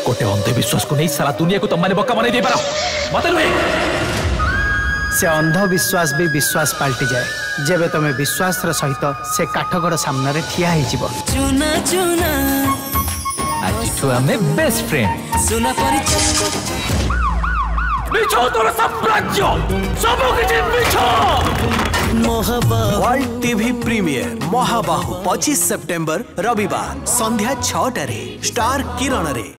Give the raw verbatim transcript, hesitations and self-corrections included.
गोटे अंधविश्वास को नहीं सारा दुनिया को तुम मैंने बक्का बना दे पारो मत नुहे से अंधविश्वास भी विश्वास पलटि जाए जेबे तुम विश्वास सहित से काठगड़ सामने ठिया हो चुना चुना आज हमें बेस्ट फ्रेंड सुना परिचय मिछो तोर साम्राज्य सब किछि मिछो वर्ल्ड टीवी प्रीमियर महाबाहु पच्चीस सेप्टेम्बर रविवार संध्या छह स्टार किरण रे।